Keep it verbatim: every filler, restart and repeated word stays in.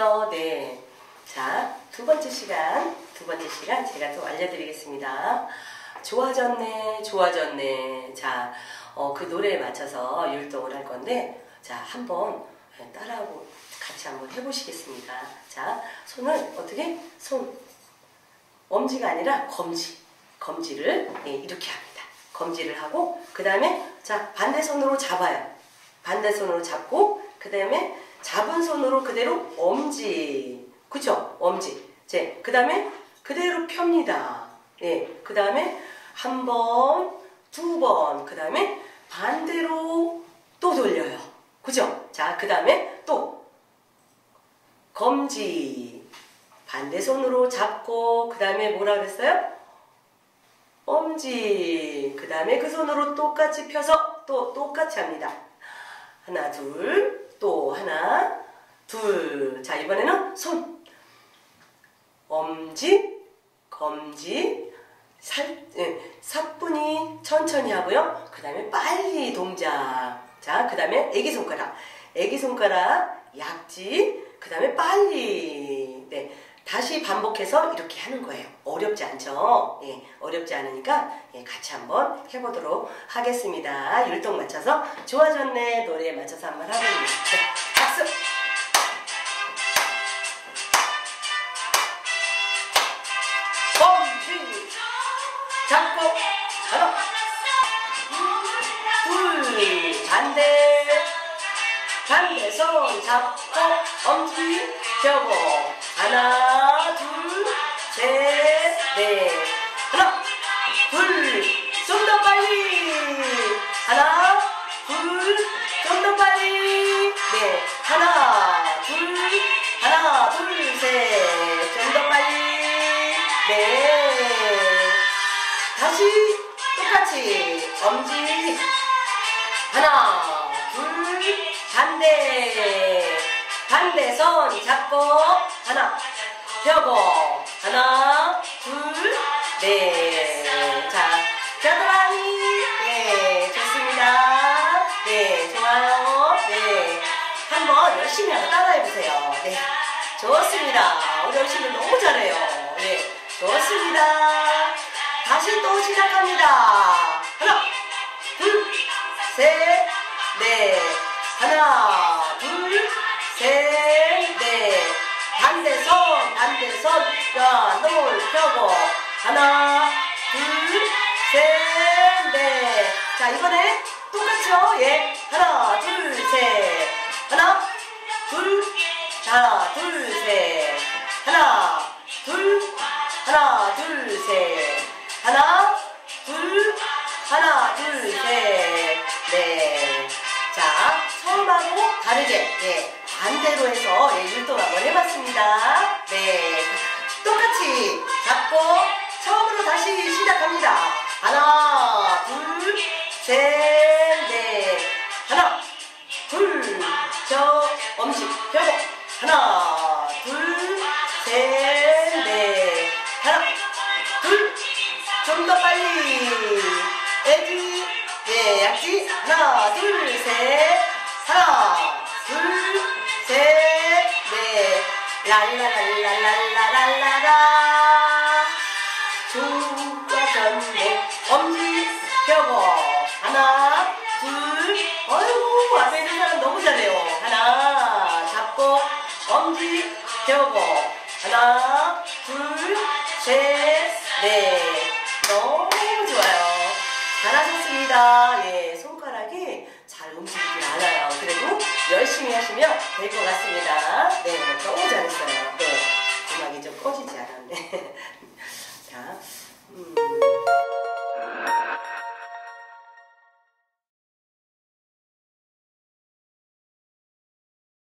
됐죠? 네. 자, 두 번째 시간, 두 번째 시간 제가 또 알려드리겠습니다. 좋아졌네, 좋아졌네. 자, 어, 그 노래에 맞춰서 율동을 할 건데, 자, 한번 따라하고 같이 한번 해보시겠습니다. 자, 손을 어떻게? 손, 엄지가 아니라 검지. 검지를 예, 이렇게 합니다. 검지를 하고, 그 다음에, 자, 반대 손으로 잡아요. 반대 손으로 잡고, 그 다음에 잡은 손으로 그대로 엄지. 그쵸? 엄지. 제, 그 다음에 그대로 펴니다. 예, 그 다음에 한 번, 두 번, 그 다음에 반대로 또 돌려요. 그죠? 자, 그 다음에 또 검지. 반대 손으로 잡고, 그 다음에 뭐라 그랬어요? 엄지. 그 다음에 그 손으로 똑같이 펴서 또 똑같이 합니다. 하나, 둘, 또 하나, 둘. 자, 이번에는 손. 엄지, 검지, 살, 예, 사뿐히 천천히 하고요. 그 다음에 빨리 동작. 자, 그 다음에 애기손가락. 애기손가락, 약지, 그 다음에 빨리. 네. 다시 반복해서 이렇게 하는 거예요. 어렵지 않죠? 예, 어렵지 않으니까 예, 같이 한번 해보도록 하겠습니다. 율동 맞춰서 좋아졌네 노래에 맞춰서 한번 하겠습니다. 자, 박수! 검지 잡고 하나 둘 반대 반대 손 잡고 엄지 펴고 하나, 둘, 셋, 넷. 하나, 둘, 좀 더 빨리. 하나, 둘, 좀 더 빨리. 네. 하나, 둘, 하나, 둘, 셋. 좀 더 빨리. 네. 다시 똑같이. 엄지. 하나, 둘, 반대. 반대 손 잡고 하나 펴고 하나 둘 넷. 자, 겨드랑이. 네, 좋습니다. 네, 좋아요. 네, 한번 열심히 한번 따라해보세요. 네, 좋습니다. 우리 어르신들 너무 잘해요. 네, 좋습니다. 다시 또 시작합니다. 하나 둘 셋 넷. 하나 둘 셋, 넷. 반대 손, 반대 손. 자, 노을 펴고. 하나, 둘, 셋, 넷. 자, 이번에 똑같죠? 예. 하나, 둘, 셋. 하나, 둘, 하나, 둘, 셋. 하나, 둘, 하나, 둘, 셋. 하나, 둘, 하나, 둘, 셋. 네. 자, 처음하고 다르게, 예. 반대로 해서 예, 율동 한번 해봤습니다. 네, 똑같이 잡고 처음으로 다시 시작합니다. 하나, 둘, 셋, 넷. 하나, 둘, 저 엄지 펴고 하나, 둘, 셋, 넷. 하나, 둘, 좀 더 빨리. 애기, 예, 약지. 하나, 둘, 셋. 하나, 둘, 셋, 넷. 랄라랄라랄라랄라라. 좋아졌네. 엄지 펴고 하나, 둘. 어이구, 앞에 있는 사람 너무 잘해요. 하나 잡고 엄지 펴고 하나, 둘, 셋, 넷. 너무 좋아요. 잘하셨습니다. 예, 손가락이 잘 움직이질 않아요. 그래도 열심히 하시면 될 것 같습니다. 네, 너무 잘했어요. 네, 음악이 좀 꺼지지 않았네. 자, 음.